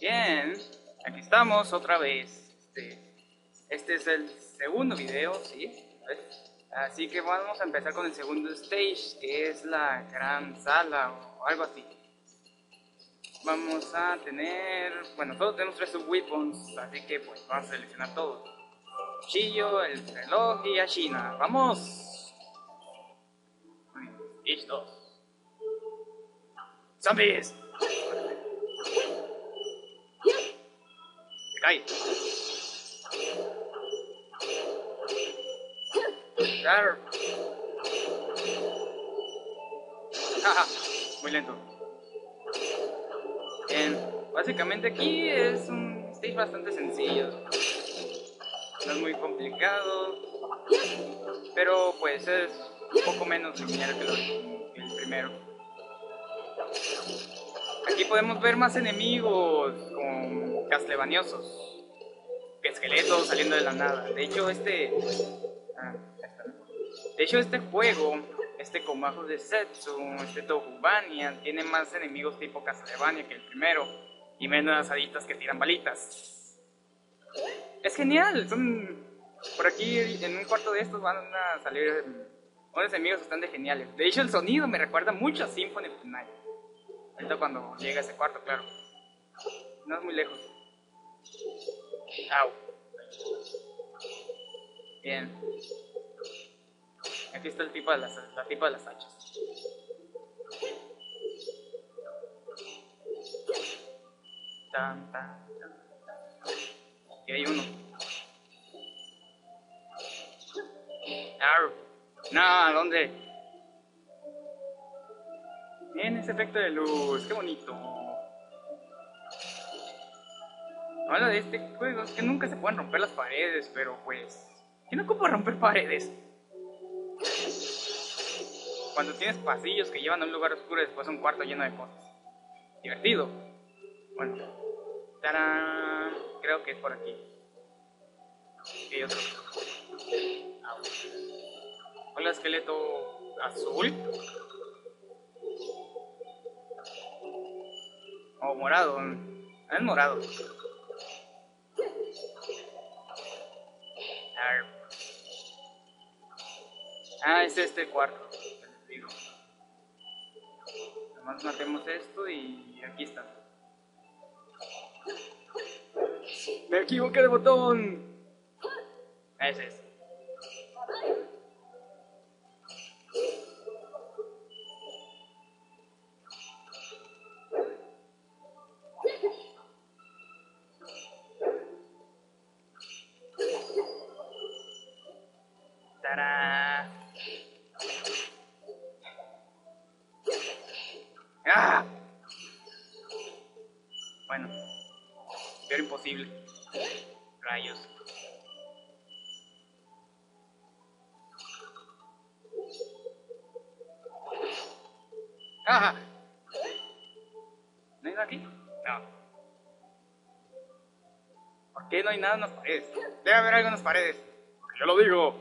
Bien, aquí estamos otra vez. Este es el segundo video, ¿sí? Así que vamos a empezar con el segundo stage, que es la gran sala o algo así. Vamos a tener, bueno, todos tenemos 3 sub-weapons, así que pues vamos a seleccionar todos. Cuchillo, el reloj y Ashina. ¡Vamos! Stage 2. ¡Zombies! ¡Me cae! ¡Claro! ¡Jaja! Muy lento. Bien, básicamente aquí es un stage bastante sencillo. No es muy complicado, pero pues es un poco menos lineal que el primero. Aquí podemos ver más enemigos con castlevanianos, esqueletos saliendo de la nada. De hecho este juego, con bajos de Setsu, Tohubania, tiene más enemigos tipo Castlevania que el primero y menos haditas que tiran balitas. Es genial, por aquí en un cuarto de estos van a salir unos enemigos bastante geniales. De hecho el sonido me recuerda mucho a Symphony of the Night. Ahorita cuando llega a ese cuarto, claro. No es muy lejos. Au. Bien. Aquí está la tipa de las hachas. Tan, tan, tan. Aquí hay uno. No, ¿dónde? Bien, ese efecto de luz, qué bonito. Habla de este juego, es que nunca se pueden romper las paredes, pero pues... ¿quién ocupa romper paredes? Cuando tienes pasillos que llevan a un lugar oscuro y después a un cuarto lleno de cosas. Divertido. Bueno. ¡Tarán! Creo que es por aquí. Aquí hay otro. Hola, esqueleto azul. O morado. Es morado. Es este cuarto. Les digo. Nomás matemos esto y aquí está. ¡Me equivoqué de botón! Ese es. ¡Tarán! ¡Ah! Bueno, era imposible. Rayos. ¡Ah! ¿No hay nada aquí? No. ¿Por qué no hay nada en las paredes? Debe haber algo en las paredes. Porque yo lo digo.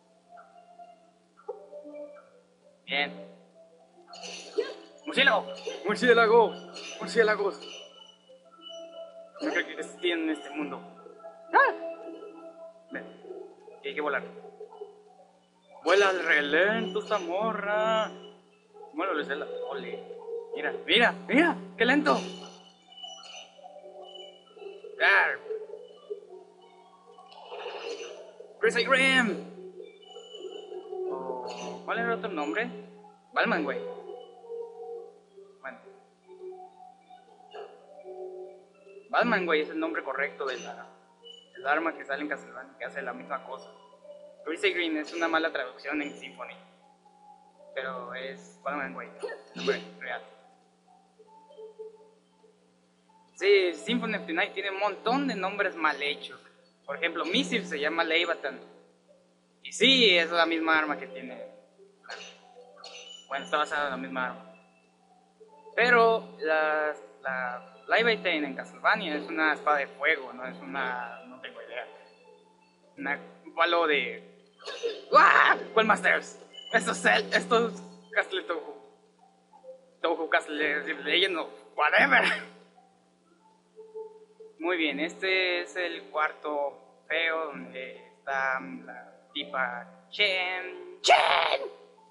Bien. ¡Murciélago! ¡Murciélago! ¡Murciélagos! No creo que existan en este mundo. ¡Ah! Ven, que hay que volar. ¡Vuela al relento esta morra! Bueno, les da la... ¡Ole! ¡Mira, mira, mira! ¡Qué lento! ¡Arr! ¡Crazy Grim! Oh, ¿cuál era el otro nombre? Balman, güey. Bueno. Batman, güey, es el nombre correcto del arma que sale en Castlevania, que hace la misma cosa. Greasy Green es una mala traducción en Symphony, pero es Batman, güey, el nombre real. Sí, Symphony of the Night tiene un montón de nombres mal hechos. Por ejemplo, Missile se llama Leviathan. Y sí, es la misma arma que tiene. Bueno, está basada en la misma arma. Pero la Leviathan en Castlevania es una espada de fuego, no es una... no tengo idea. Un palo de... ¡Ah! ¿Cuál Masters? Estos Castle Touhou Castle Legend, whatever. Muy bien, este es el cuarto feo donde está la tipa Chen. ¡Chen!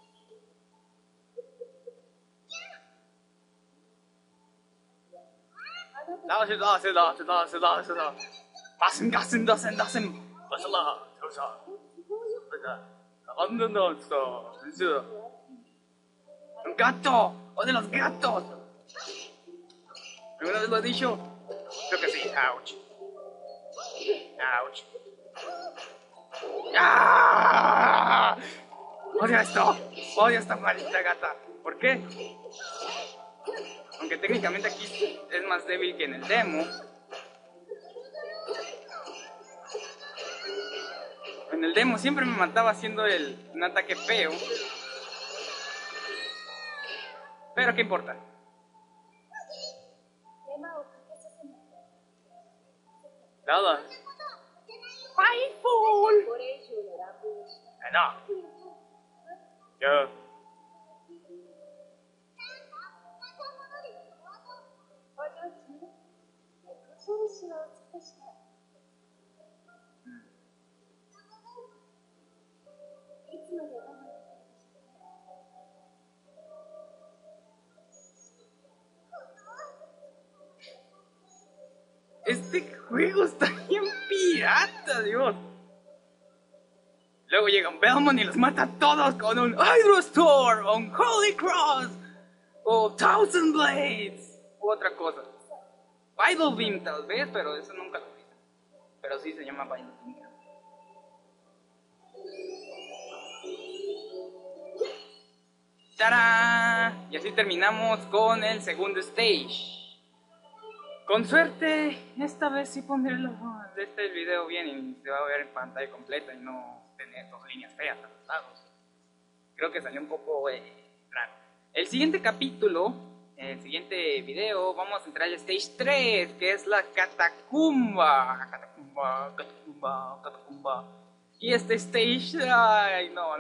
¡Un gato! ¡Odio los gatos! ¿Alguna vez lo he dicho? Creo que sí. Ouch. Ouch. ¡Ah! Odio esto. Odio esta maldita gata. ¿Por qué? Aunque técnicamente aquí es más débil que en el demo. En el demo siempre me mataba haciendo un ataque feo. Pero ¿qué importa? Nada. Fightful. No. Yo. Este juego está bien pirata, Dios. Luego llega un Belmont y los mata a todos con un Hydro Storm, o un Holy Cross, o Thousand Blades, u otra cosa. Vital Beam tal vez, pero eso nunca lo vi. Pero sí se llama Vital Beam. ¡Tarán! Y así terminamos con el segundo stage. Con suerte, esta vez sí pondré este video bien y se va a ver en pantalla completa y no tener dos líneas feas a los lados. Creo que salió un poco raro. El siguiente capítulo, el siguiente video, vamos a entrar al stage 3, que es la catacumba. Catacumba. Y este stage, ay, no.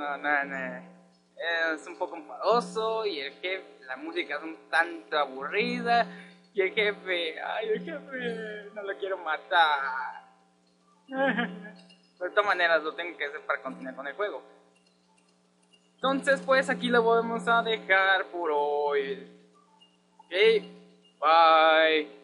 Es un poco enfadoso y el jefe, la música es un tanto aburrida. Y el jefe, no lo quiero matar. De todas maneras lo tengo que hacer para continuar con el juego. Entonces pues aquí lo vamos a dejar por hoy. Ok, bye.